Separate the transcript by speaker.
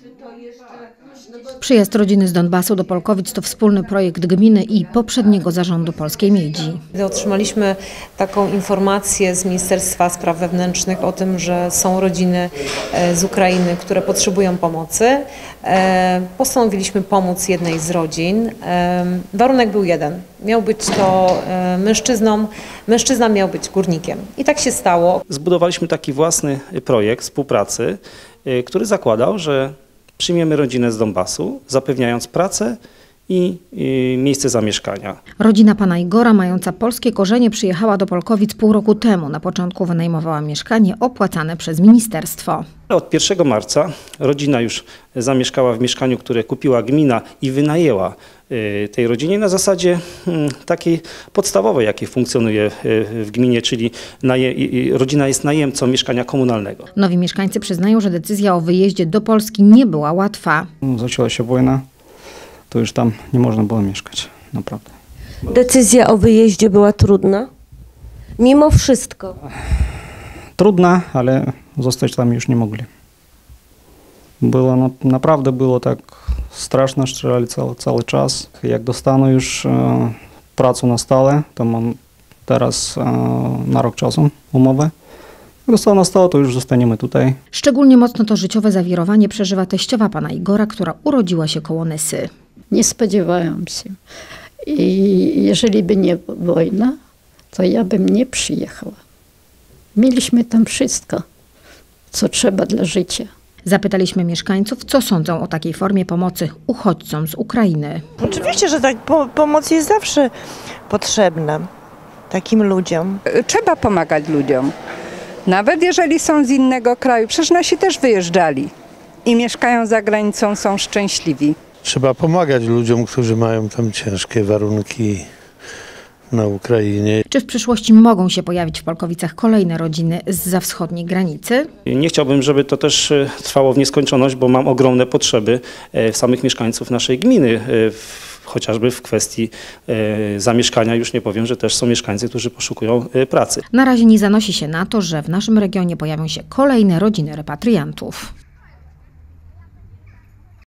Speaker 1: Przyjazd rodziny z Donbasu do Polkowic to wspólny projekt gminy i poprzedniego zarządu Polskiej Miedzi.
Speaker 2: Otrzymaliśmy taką informację z Ministerstwa Spraw Wewnętrznych o tym, że są rodziny z Ukrainy, które potrzebują pomocy. Postanowiliśmy pomóc jednej z rodzin. Warunek był jeden. Miał być to mężczyzna miał być górnikiem. I tak się stało.
Speaker 3: Zbudowaliśmy taki własny projekt współpracy, który zakładał, że przyjmiemy rodzinę z Donbasu, zapewniając pracę i miejsce zamieszkania.
Speaker 1: Rodzina pana Igora, mająca polskie korzenie, przyjechała do Polkowic pół roku temu. Na początku wynajmowała mieszkanie opłacane przez ministerstwo.
Speaker 3: Od 1 marca rodzina już zamieszkała w mieszkaniu, które kupiła gmina i wynajęła tej rodzinie na zasadzie takiej podstawowej, jakiej funkcjonuje w gminie, czyli rodzina jest najemcą mieszkania komunalnego.
Speaker 1: Nowi mieszkańcy przyznają, że decyzja o wyjeździe do Polski nie była łatwa.
Speaker 4: Zaczęła się wojna, to już tam nie można było mieszkać, naprawdę.
Speaker 5: Decyzja o wyjeździe była trudna? Mimo wszystko.
Speaker 4: Trudna, ale zostać tam już nie mogli. Naprawdę było tak straszno, strzelali cały czas. Jak dostaną już pracę na stałe, to mam teraz na rok czasu umowę. Jak dostaną na stałe, to już zostaniemy tutaj.
Speaker 1: Szczególnie mocno to życiowe zawirowanie przeżywa teściowa pana Igora, która urodziła się koło Nysy.
Speaker 6: Nie spodziewałam się. I jeżeli by nie wojna, to ja bym nie przyjechała. Mieliśmy tam wszystko, co trzeba dla życia.
Speaker 1: Zapytaliśmy mieszkańców, co sądzą o takiej formie pomocy uchodźcom z Ukrainy.
Speaker 7: Oczywiście, że tak, pomoc jest zawsze potrzebna takim ludziom.
Speaker 8: Trzeba pomagać ludziom, nawet jeżeli są z innego kraju. Przecież nasi też wyjeżdżali i mieszkają za granicą, są szczęśliwi.
Speaker 9: Trzeba pomagać ludziom, którzy mają tam ciężkie warunki na Ukrainie.
Speaker 1: Czy w przyszłości mogą się pojawić w Polkowicach kolejne rodziny zza wschodniej granicy?
Speaker 3: Nie chciałbym, żeby to też trwało w nieskończoność, bo mam ogromne potrzeby samych mieszkańców naszej gminy, chociażby w kwestii zamieszkania. Już nie powiem, że też są mieszkańcy, którzy poszukują pracy.
Speaker 1: Na razie nie zanosi się na to, że w naszym regionie pojawią się kolejne rodziny repatriantów.